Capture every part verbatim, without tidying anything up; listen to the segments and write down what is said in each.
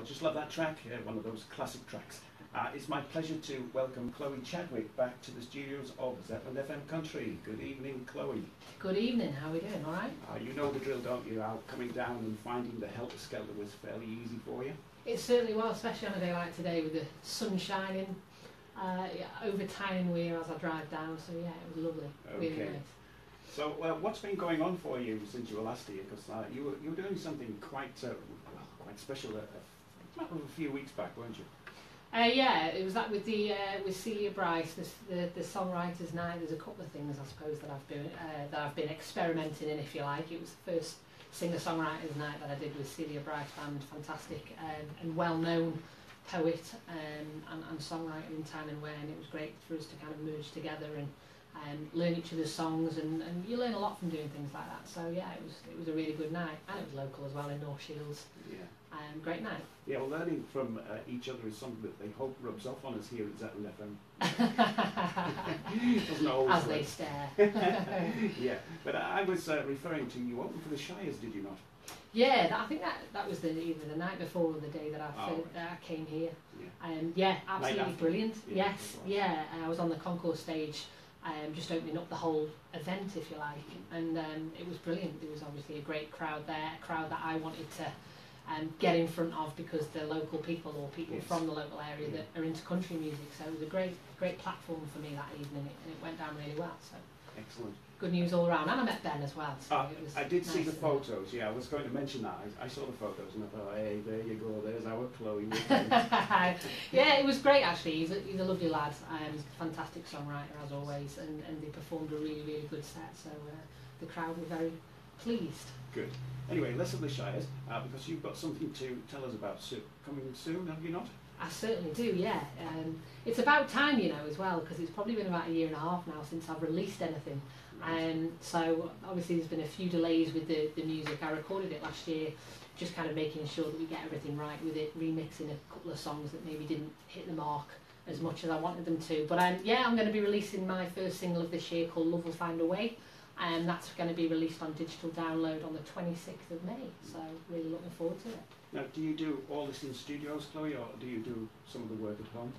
just love that track, uh, one of those classic tracks. Uh, it's my pleasure to welcome Chloe Chadwick back to the studios of Zetland F M Country. Good evening, Chloe. Good evening, how are we doing, all right? Uh, you know the drill, don't you? Out coming down and finding the helter-skelter was fairly easy for you? It certainly was, especially on a day like today with the sun shining uh, yeah, over Tyne and Weir as I drive down, so yeah, it was lovely, Okay. really nice. So uh, what's been going on for you since you were last here? Because uh, you, were, you were doing something quite, uh, well, quite special a, a matter of a few weeks back, weren't you? Uh, yeah, it was that with the uh, with Celia Bryce, the, the the songwriters' night. There's a couple of things I suppose that I've been uh, that I've been experimenting in, if you like. It was the first singer-songwriters' night that I did with Celia Bryce Band, fantastic um, and well-known poet um, and, and songwriter in Tyne and Wear, and it was great for us to kind of merge together and um, learn each other's songs, and, and you learn a lot from doing things like that. So yeah, it was it was a really good night, and it was local as well in North Shields. Yeah. Um, great night. Yeah, well, learning from uh, each other is something that they hope rubs off on us here at Zetland F M. Doesn't always As they stare. Yeah, but I was uh, referring to you opened for the Shires, did you not? Yeah, that, I think that that was the, either the night before or the day that I, Oh, right. that I came here. Yeah. Um, yeah, absolutely brilliant. Yeah, yes, yeah. I was on the concourse stage, um, just opening up the whole event, if you like, and um, it was brilliant. There was obviously a great crowd there, a crowd that I wanted to um, get in front of because they're local people or people Yes. from the local area Yeah. that are into country music. So it was a great, great platform for me that evening, and it went down really well. So Excellent. good news all around, and I met Ben as well. So Uh, it was I did see nice the and- photos, yeah, I was going to mention that. I, I saw the photos and I thought, hey, there you go, there's our Chloe. Yeah, it was great actually. He's a, he's a lovely lad, um, fantastic songwriter as always, and, and they performed a really, really good set, so uh, the crowd were very pleased. Good. Anyway, less of the Shires, uh, because you've got something to tell us about so coming soon, have you not? I certainly do, yeah. Um, it's about time, you know, as well, because it's probably been about a year and a half now since I've released anything. Um, so obviously there's been a few delays with the, the music. I recorded it last year, just kind of making sure that we get everything right with it, remixing a couple of songs that maybe didn't hit the mark as much as I wanted them to. But um, yeah, I'm going to be releasing my first single of this year called Love Will Find a Way, and that's going to be released on digital download on the twenty-sixth of May, so really looking forward to it. Now, do you do all this in studios, Chloe, or do you do some of the work at home?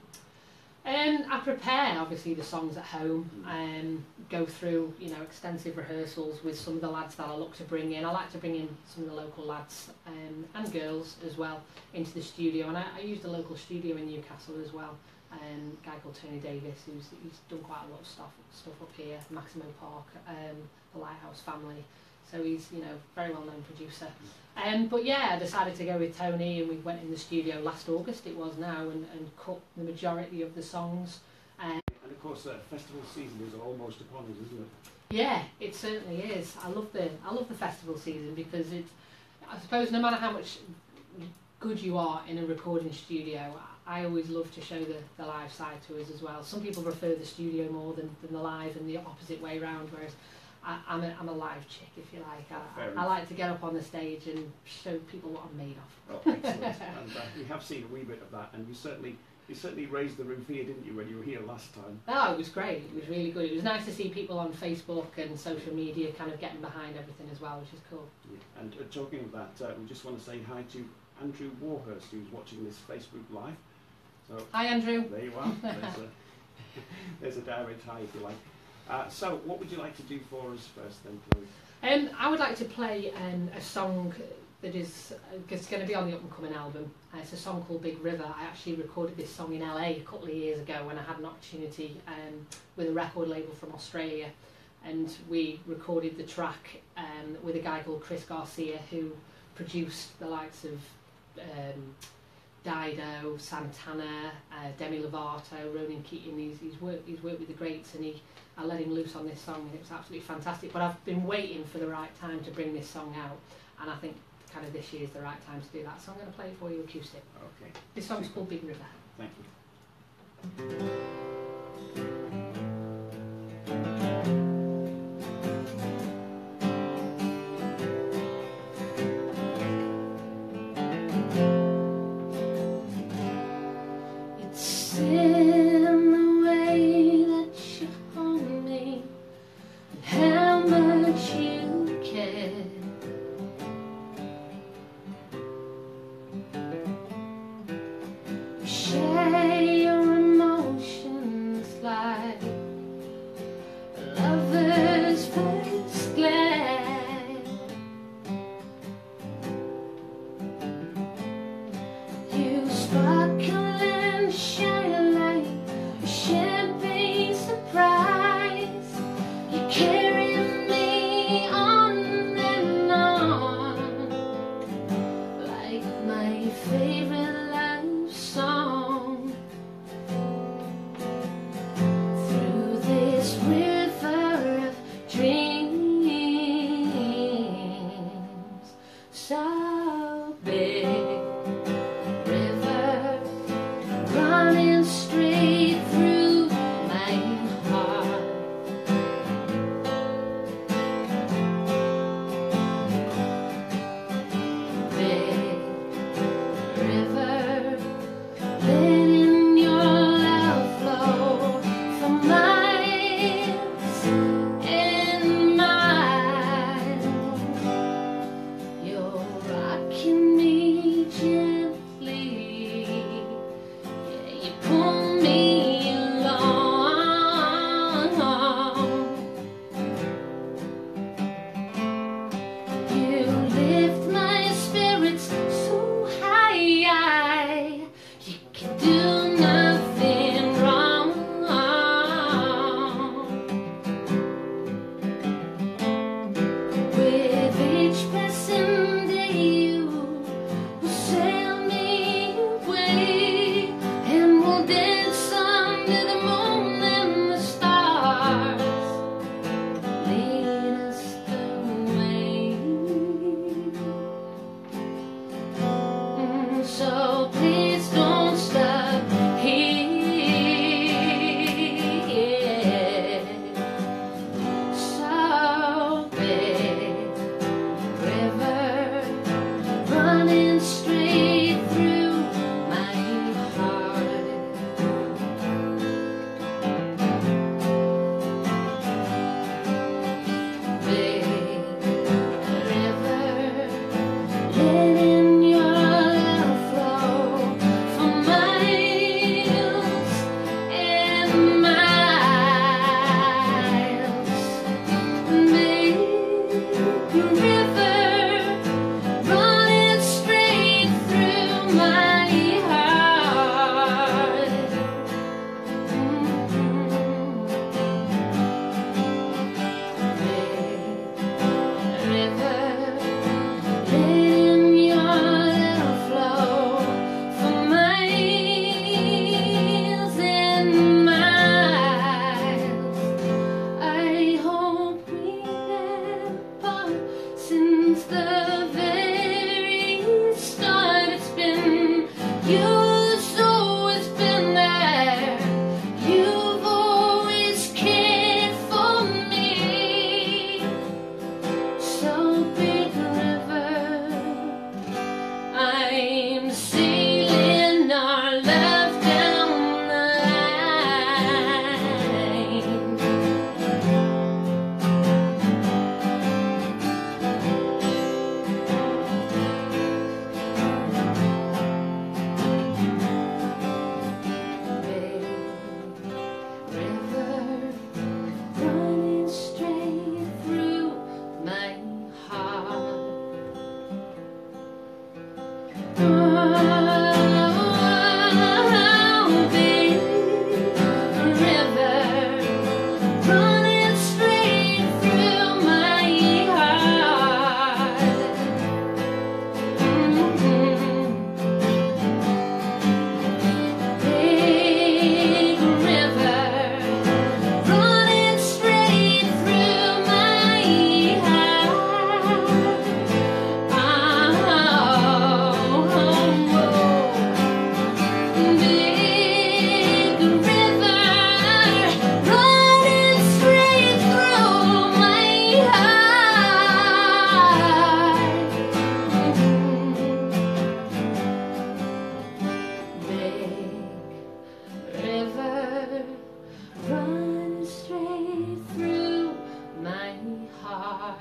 Um, I prepare obviously the songs at home, um, go through you know extensive rehearsals with some of the lads that I look to bring in. I like to bring in some of the local lads um, and girls as well into the studio, and I, I use the local studio in Newcastle as well. Um, a guy called Tony Davis, who's he's done quite a lot of stuff stuff up here, Maximo Park, um, the Lighthouse Family. So he's you know very well known producer. Um, but yeah, I decided to go with Tony, and we went in the studio last August it was now, and, and cut the majority of the songs. Um, And of course, uh, festival season is almost upon us, isn't it? yeah, it certainly is. I love the I love the festival season because it's, I suppose no matter how much good you are in a recording studio, I always love to show the, the live side to us as well. Some people prefer the studio more than, than the live, and the opposite way round, whereas I, I'm, a, I'm a live chick, if you like. I, I like to get up on the stage and show people what I'm made of. Oh, excellent. And uh, we have seen a wee bit of that, and you certainly you certainly raised the roof here, didn't you, when you were here last time? Oh, it was great. It was really good. It was nice to see people on Facebook and social media kind of getting behind everything as well, which is cool. Yeah. And uh, talking of that, uh, we just want to say hi to Andrew Warhurst, who's watching this Facebook Live. So Hi, Andrew. there you are. There's a, there's a direct hi, if you like. Uh, so, what would you like to do for us first, then, Chloe? Um, I would like to play um, a song that is uh, it's going to be on the up-and-coming album. Uh, it's a song called Big River. I actually recorded this song in L A a couple of years ago when I had an opportunity um, with a record label from Australia, and we recorded the track um, with a guy called Chris Garcia, who produced the likes of um, Dido, Santana, uh, Demi Lovato, Ronan Keating. He's, he's, worked, he's worked with the greats, and he, I let him loose on this song, and it was absolutely fantastic. But I've been waiting for the right time to bring this song out, and I think kind of this year is the right time to do that. So I'm going to play it for you acoustic. Okay. This song's called Big River. Thank you. Care. favorite love song. Through this river of dreams, so big, river running straight through my heart. Big river, letting your love flow for miles and miles. You're rocking me gently, yeah, you pull me along. You lift my spirits so high, you can do nothing wrong. With each passing day, you will sail me away, and we'll dance under the moon and the stars lead us the way. Mm, So please don't stop here. So big river running straight through my heart. Big river, letting your love flow for miles and miles. Big river running straight through my heart. Big river, letting your love flow for miles and miles. I hope we never part since the very start. It's been you've always been there. You've always cared for me. So big river, I'm sailing our love down the line. Big river running straight through my heart. Oh, big river running straight through my heart. Big river running straight through my heart. Big river running straight through my heart. Big river running straight through my heart.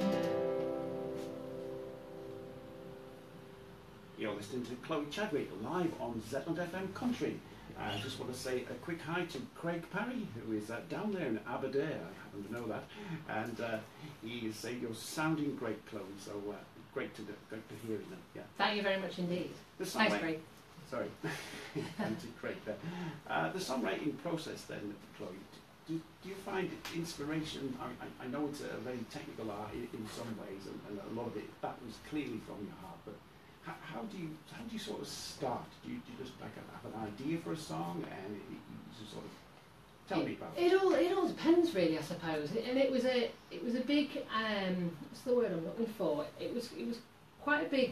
You're listening to Chloe Chadwick live on Zetland F M Country. I just want to say a quick hi to Craig Parry, who is uh, down there in Aberdeen. I happen to know that, and uh, he is saying you're sounding great, Chloe. So uh, great to do, great to hear you. Yeah. Thank you very much indeed. The Thanks, songwriting- Craig. Sorry, anti Craig there. Uh, the songwriting process, then, Chloe. Do, do you find inspiration? I, I, I know it's a very technical art in, in some ways, and, and a lot of it that was clearly from your heart. But how, how do do you how do you sort of start? Do you, do you just like have an idea for a song and you, you just sort of tell it, me about it? It all it all depends really, I suppose. And it was a it was a big um, what's the word I'm looking for? It was it was quite a big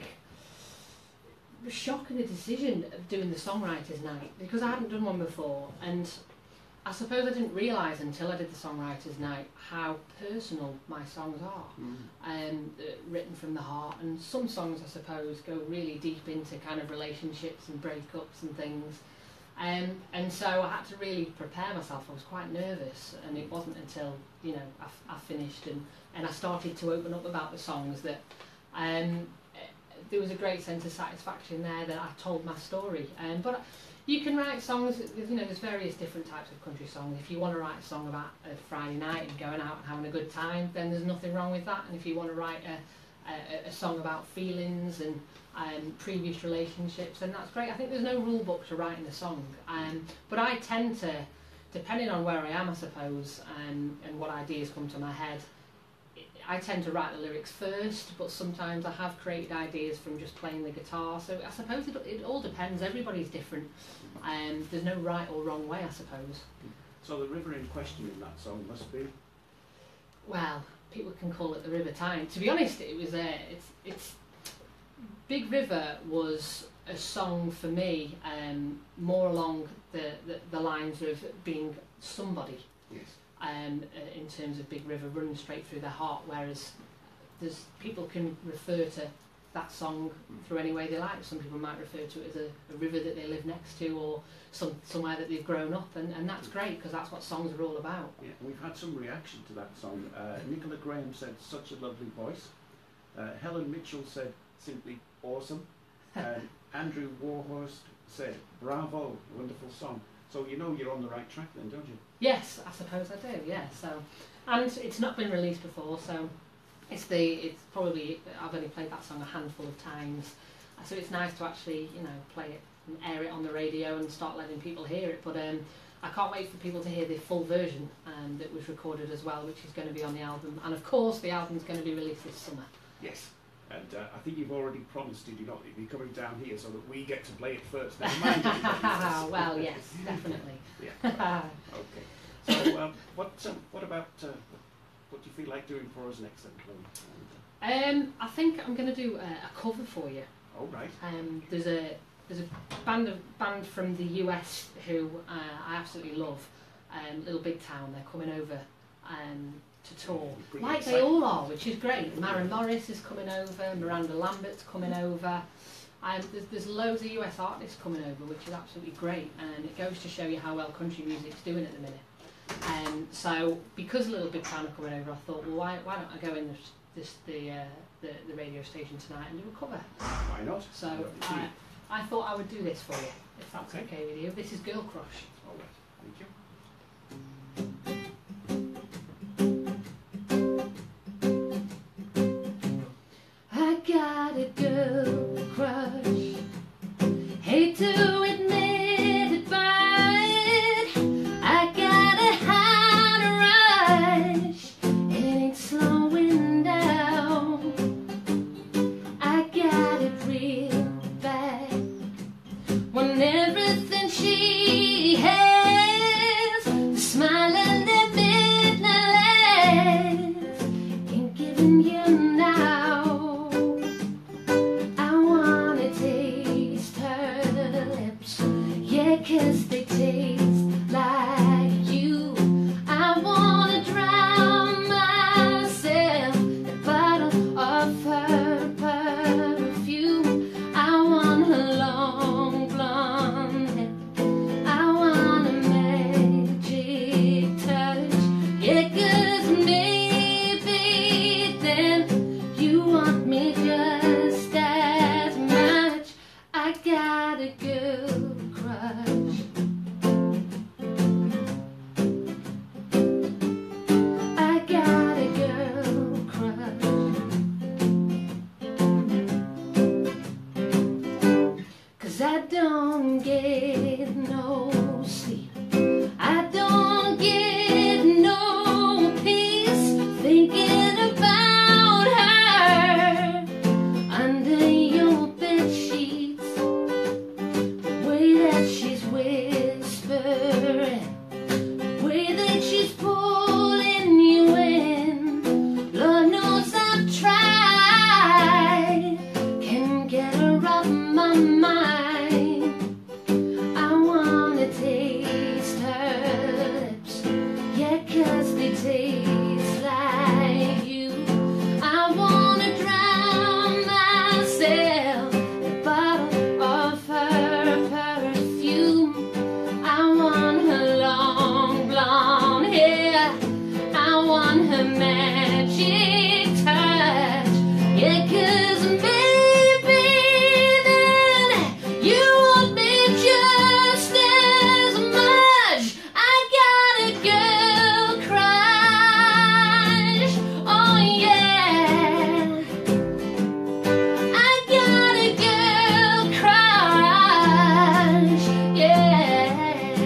shock and a decision of doing the songwriters' night because I hadn't done one before, and I suppose I didn't realise until I did the songwriters' night how personal my songs are, mm. um, uh, written from the heart. And some songs, I suppose, go really deep into kind of relationships and breakups and things. Um, and so I had to really prepare myself. I was quite nervous, and it wasn't until you know I, f I finished and, and I started to open up about the songs that um, there was a great sense of satisfaction there that I told my story. Um, but you can write songs, you know, there's various different types of country songs. If you want to write a song about a Friday night and going out and having a good time, then there's nothing wrong with that. And if you want to write a, a, a song about feelings and um, previous relationships, then that's great. I think there's no rule book to writing a song. Um, but I tend to, depending on where I am, I suppose, um, and what ideas come to my head, I tend to write the lyrics first, but sometimes I have created ideas from just playing the guitar. So I suppose it, it all depends. Everybody's different. Um, there's no right or wrong way, I suppose. So the river in question in that song must be? Well, people can call it the River Tyne. To be honest, it was a, it's, it's Big River was a song for me, um, more along the, the, the lines of being somebody. Yes. Um, uh, in terms of Big River running straight through their heart, whereas there's people can refer to that song through any way they like. Some people might refer to it as a, a river that they live next to, or some somewhere that they've grown up, and, and that's great because that's what songs are all about. Yeah, we've had some reaction to that song. Uh, Nicola Graham said, "Such a lovely voice." Uh, Helen Mitchell said, "Simply awesome." And Andrew Warhurst said, "Bravo, wonderful song." So you know you're on the right track then, don't you? Yes, I suppose I do. Yeah. So, and it's not been released before, so it's the it's probably I've only played that song a handful of times, so it's nice to actually you know play it and air it on the radio and start letting people hear it. But um, I can't wait for people to hear the full version um, that was recorded as well, which is going to be on the album. And of course, the album's going to be released this summer. Yes. And uh, I think you've already promised, did you not, you'll be coming down here so that we get to play it first. Never mind. Well, yes, definitely. Yeah. Okay. So, um, what um, what about uh, what do you feel like doing for us next then, Chloe? Um, I think I'm going to do a, a cover for you. Oh right. Um, there's a there's a band of band from the U S who uh, I absolutely love. Um, Little Big Town. They're coming over. Um, to tour, like they all are, which is great. Maren Morris is coming over, Miranda Lambert's coming over, and um, there's, there's loads of U S artists coming over, which is absolutely great, and it goes to show you how well country music's doing at the minute. And um, so, because Little Big Town are coming over, I thought, well, why, why don't I go in this, this the, uh, the the radio station tonight and do a cover? Why not? So I, I thought I would do this for you, if that's okay, okay with you. This is Girl Crush. All right, thank you. I got a girl crush, hate to admit it, but I got a hot rush, it ain't slowing down. I got it real bad, when everything she has, the smile and the midnight laugh, ain't giving you now. Cause they taste like you. I wanna drown myself in a bottle of her perfume. I want her long blonde hair, I want a magic touch. Yeah, cause maybe then you want me just as much. I got a girl crush. I don't get no sleep, I don't get no peace, thinking about her under your bedsheet. mine. I wanna taste her lips, yeah, 'cause they taste like you. I wanna drown myself in a bottle of her perfume. I want her long blonde hair, I want her magic touch, yeah, 'cause maybe then you want me just as much. I got a girl crush, oh yeah. I got a girl crush, yeah.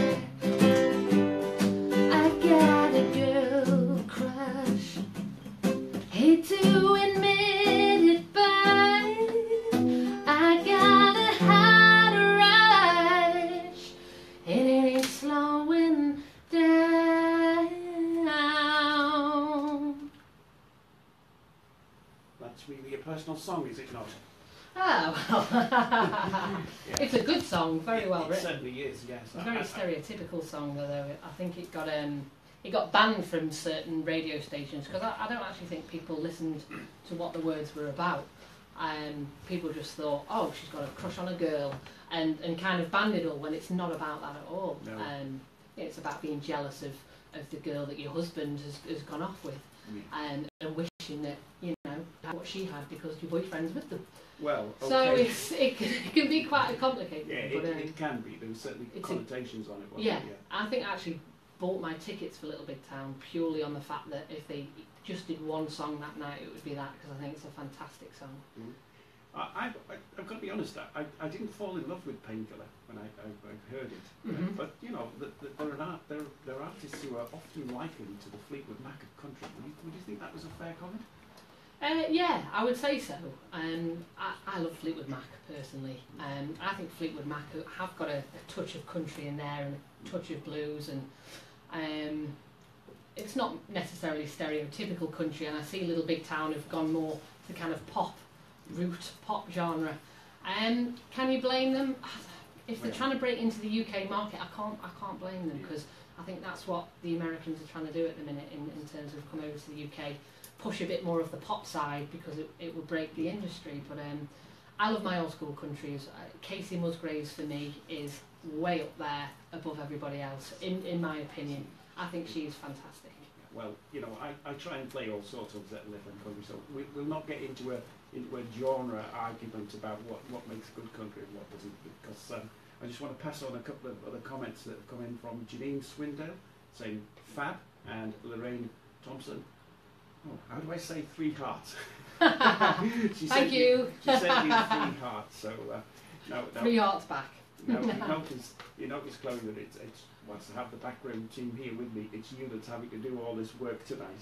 I got a girl crush. Hate to admit it, but I got a hot rush, and it ain't slowing down. That's really a personal song, is it not? Oh, well. It's a good song, very well It written. certainly is, yes. It's a I- very I- stereotypical song, though. I think it got um, it got banned from certain radio stations because I, I don't actually think people listened to what the words were about. Um, people just thought, oh, she's got a crush on a girl, and, and kind of banned it all when it's not about that at all. No. Um, it's about being jealous of, of the girl that your husband has, has gone off with, Mm. and, and wishing that, you know, had what she had because your boyfriend's with them. Well, okay. So it's, it, can, it can be quite a complicated yeah, but, it, um, it can be. There were certainly it's a- connotations on it, wasn't yeah, there? I think I actually bought my tickets for Little Big Town purely on the fact that if they just did one song that night, it would be that, because I think it's a fantastic song. Mm. I, I've, I- I've got to be honest, I, I didn't fall in love with Painkiller when I, I, I heard it. Mhm. But, you know, the, the, there, are art, there, there are artists who are often likened to the Fleetwood Mac of country. Would you, would you think that was a fair comment? Uh, yeah, I would say so. Um, I, I love Fleetwood Mac personally. Um, I think Fleetwood Mac have got a, a touch of country in there and a touch of blues, and um, it's not necessarily stereotypical country. And I see Little Big Town have gone more to kind of pop, root pop genre. Um, can you blame them? If they're Well. trying to break into the U K market, I can't. I can't blame them, because I think that's what the Americans are trying to do at the minute in, in terms of come over to the U K. Push a bit more of the pop side because it, it would break the industry. But um, I love my old school countries. Uh, Casey Musgraves for me is way up there above everybody else, in, in my opinion. I think she is fantastic. Well, you know, I, I try and play all sorts of Zetland F M country, so we, we'll not get into a into a genre argument about what, what makes good country and what doesn't, because um, I just want to pass on a couple of other comments that have come in from Janine Swindale, saying fab, and Lorraine Thompson. Oh, how do I say three hearts? she Thank sent you. Me, she sent me three hearts, so uh, no, no. Three hearts back. Now, you notice, you notice, Chloe, that it's, it's, whilst I have the background team here with me, it's you that's having to do all this work tonight.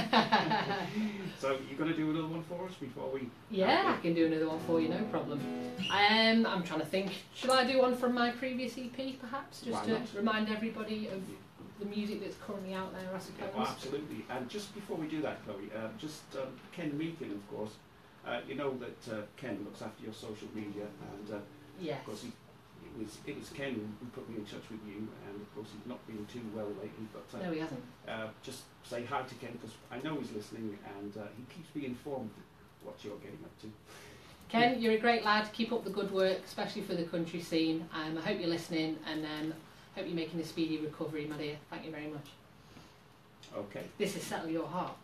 So you're going to do another one for us before we... Yeah, I can do another one for you, no problem. Um, I'm trying to think. Should I do one from my previous E P, perhaps, just Why to not? remind everybody of the music that's currently out there, I suppose? Yeah, well, absolutely. And just before we do that, Chloe, uh, just um, Ken Meakin, of course, uh, you know that uh, Ken looks after your social media, and uh, Yes. of course he, it was it was Ken who put me in touch with you, and of course he's not been too well lately, but uh, No, he hasn't. uh, just say hi to Ken, because I know he's listening, and uh, he keeps me informed of what you're getting up to. Ken, you're a great lad. Keep up the good work, especially for the country scene. Um, I hope you're listening, and um, hope you're making a speedy recovery, my dear. Thank you very much. Okay. This is Settle Your Heart.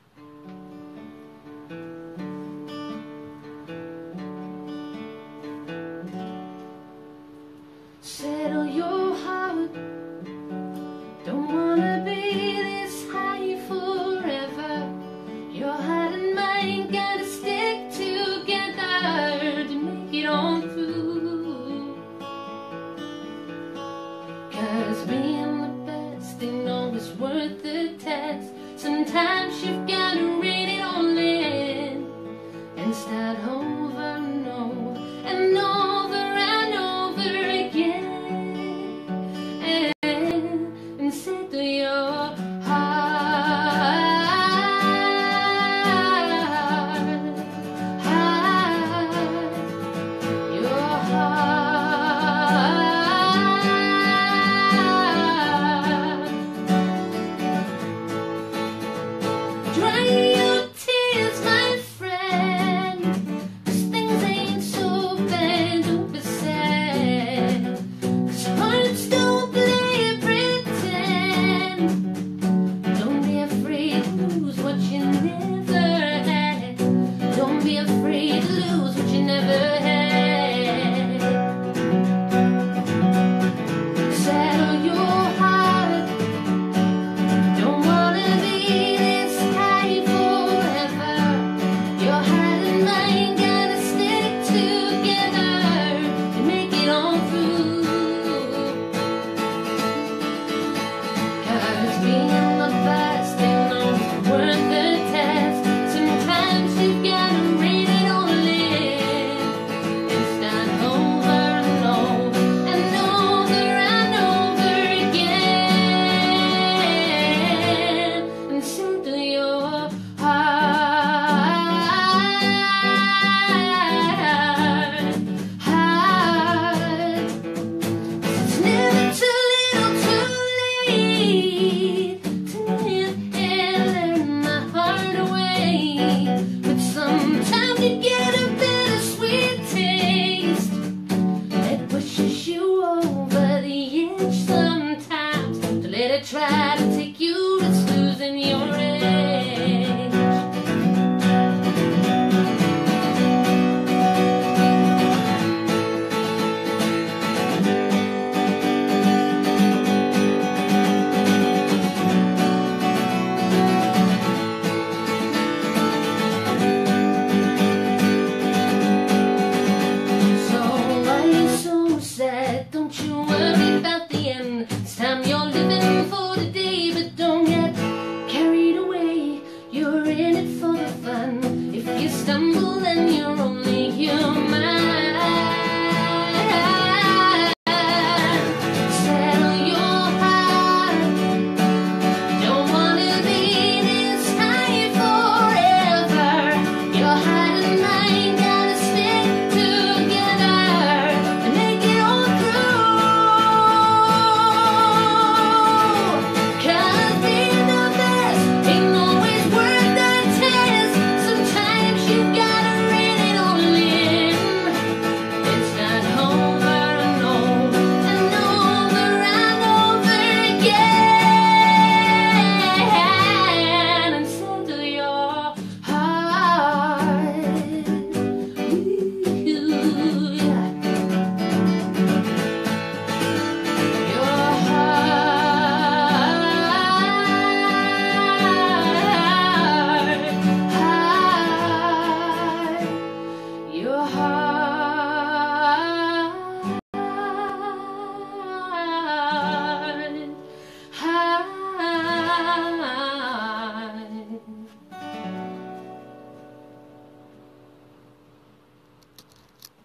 Settle your heart. Don't wanna be this high forever. Your heart and mind gotta stick together to make it on through. 'Cause being the best ain't always worth the test. Sometimes you've gotta read it all in.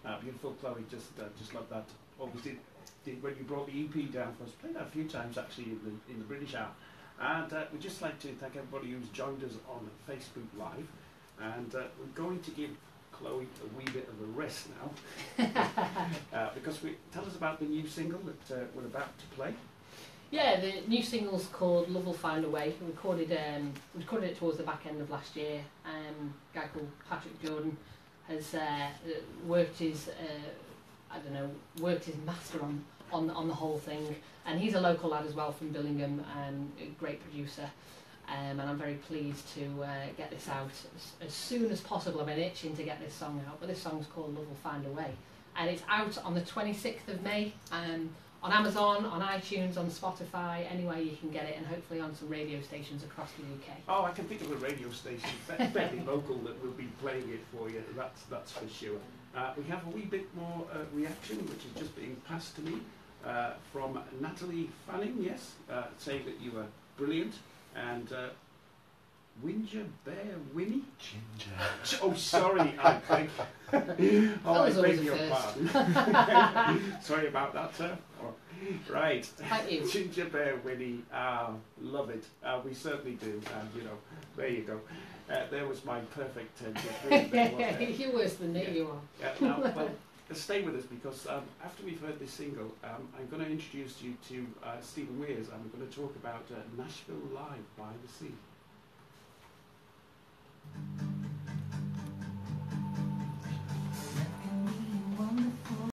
Uh, beautiful, Chloe. Just uh, just love that. Always did, did when you brought the E P down for us. Played that a few times actually in the, in the British app. And uh, we'd just like to thank everybody who's joined us on Facebook Live. And uh, we're going to give Chloe a wee bit of a rest now. uh, because we tell us about the new single that uh, we're about to play. Yeah, the new single's called Love Will Find a Way. We recorded, um, we recorded it towards the back end of last year. Um, a guy called Patrick Jordan has uh, worked his, uh, I don't know, worked his master on, on, on the whole thing. And he's a local lad as well from Billingham, um, a great producer. Um, and I'm very pleased to uh, get this out as, as soon as possible. I've been itching to get this song out, but this song's called Love Will Find a Way. And it's out on the twenty-sixth of May. Um, on Amazon, on iTunes, on Spotify, anywhere you can get it, and hopefully on some radio stations across the U K. Oh, I can think of a radio station, fairly local, that will be playing it for you, that's, that's for sure. Uh, we have a wee bit more uh, reaction, which is just being passed to me, uh, from Natalie Fanning, yes, uh, saying that you were brilliant, and uh, Winger Bear Winnie? Ginger. Oh, sorry, I think. Oh, I beg your pardon. Sorry about that, sir. Oh, right. Thank you. Ginger Bear Winnie, uh, love it. Uh, we certainly do. And you know, there you go. Uh, there was my perfect uh, You're worse than me, yeah. you are. Yeah, now, well, stay with us because um, after we've heard this single, um, I'm going to introduce you to uh, Stephen Weirs, and we're going to talk about uh, Nashville Live by the Sea.